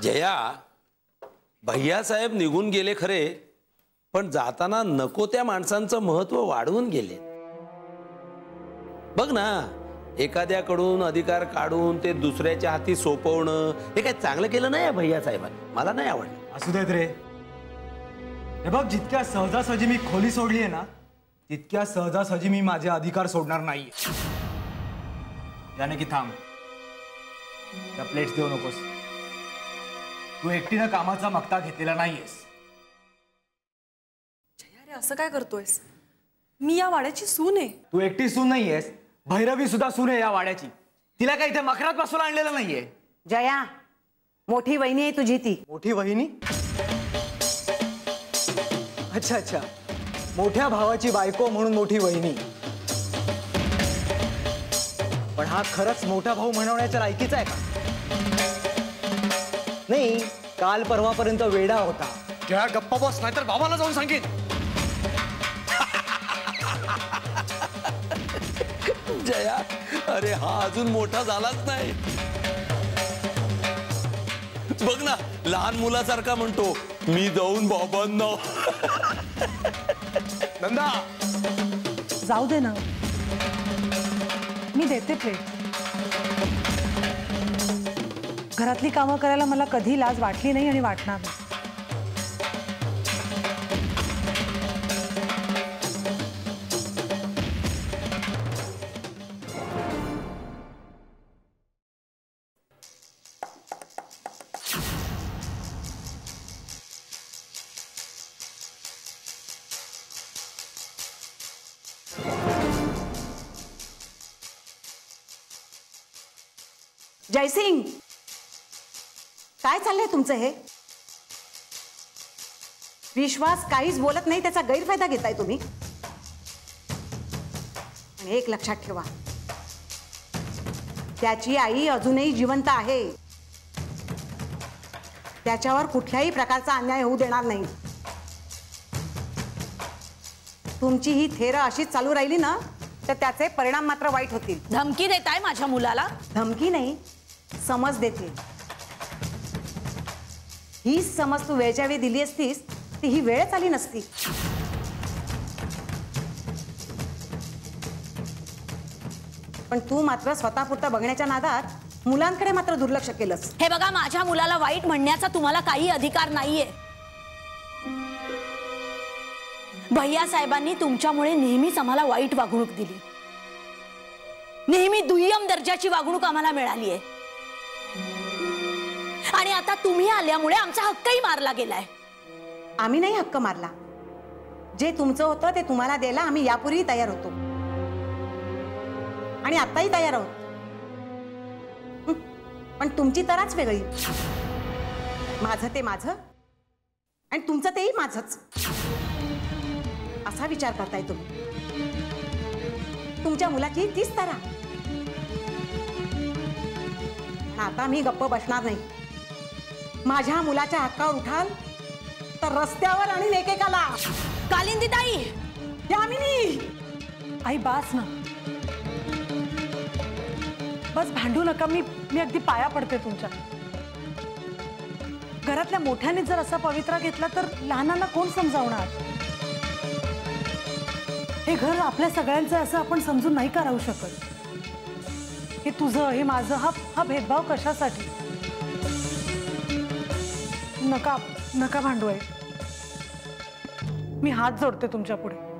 जया, भैयासाहेब निघून गेले खरे, पण जाताना नको त्या माणसांचं महत्व वाढवून गेले. बघ ना, एखाद्याकडून अधिकार काढून ते दुसऱ्याच्या हाती सोपवणं हे काय चांगलं केलं नाही भैयासाहेबांनी. मला नाही आवडलं. असू देत रे. हे बघ, जितक्या सहजासहजी मी खोली सोडली आहे ना, तितक्या सहजासहजी मी माझे अधिकार सोडणार नाही. याने की थांब, त्या प्लेट्स देऊ नकोस. तू एकटीनं कामाचा मक्ता घेतलेला नाहीयेस. अरे असं काय करतोयस? मी या वाड्याची सून आहे. तू एकटी सून नाहीयेस, भैरवी सुद्धा सून आहे या वाड्याची. तिला काही इथे मखरात बसून आणलेलं नाहीये. जया, मोठी वहिनी आहे तुझी ती. मोठी वहिनी? अच्छा अच्छा, मोठ्या भावाची बायको म्हणून मोठी वहिनी. पण हा खरंच मोठा भाऊ म्हणवण्याच्या लायकीचा आहे का? नाही, काल परवापर्यंत वेडा होता. त्या गप्पा बस, नाहीतर बाबाला जाऊन सांगेन. जया, अरे हा अजून मोठा झालाच नाही. बघ ना, लहान मुलासारखा म्हणतो, मी जाऊन बाबांना. नंदा, जाऊ दे ना, मी देते प्लेट. घरातली कामं करायला मला कधी लाज वाटली नाही आणि वाटणार नाही. जयसिंग, काय चाललंय तुमचं हे? विश्वास काहीच बोलत नाही, त्याचा गैरफायदा घेताय तुम्ही. आणि एक लक्षात ठेवा, त्याची आई अजूनही जिवंत आहे. त्याच्यावर कुठल्याही प्रकारचा अन्याय होऊ देणार नाही. तुमची ही थेर अशीच चालू राहिली ना, तर त्याचे परिणाम मात्र वाईट होतील. धमकी देताय माझ्या मुलाला? धमकी नाही, समज देते. ही समज तू वेळच्या वेळी दिली असतीस, ती ही वेळच आली नसती. पण तू मात्र स्वतःपुरता बघण्याच्या नादात मुलांकडे मात्र दुर्लक्ष केलंस. हे बघा, माझ्या मुलाला वाईट म्हणण्याचा तुम्हाला काही अधिकार नाहीये. भैया साहेबांनी तुमच्यामुळे नेहमीच आम्हाला वाईट वागणूक दिली. नेहमी दुय्यम दर्जाची वागणूक आम्हाला मिळाली आहे. आणि आता तुम्ही आल्यामुळे आमचा हक्कही मारला गेलाय. आम्ही नाही हक्क मारला. जे तुमचं होतं ते तुम्हाला द्यायला आम्ही यापूर्वी तयार होतो आणि आताही तयार आहोत. पण तुमची तराच वेगळी. माझं ते माझं आणि तुमचं तेही माझंच, असा विचार करताय तुम्ही. तुमच्या मुलाची तीच तरा. आता मी गप्प बसणार नाही. माझ्या मुलाच्या हक्कावर उठाल तर रस्त्यावर आणि एकेकाला. कालिंदी ताई, यामिनी, आई बास ना, बस भांडू नका. मी अगदी पाया पडते तुमच्या. घरातल्या मोठ्याने जर असा पवित्रा घेतला तर लहानांना कोण समजावणार? हे घर आपल्या सगळ्यांचं असं आपण समजून नाही का राहू शकत? हे तुझं, हे माझं, हा भेदभाव कशासाठी? नका नका भांडू आहे. मी हात जोडते तुमच्या पुढे.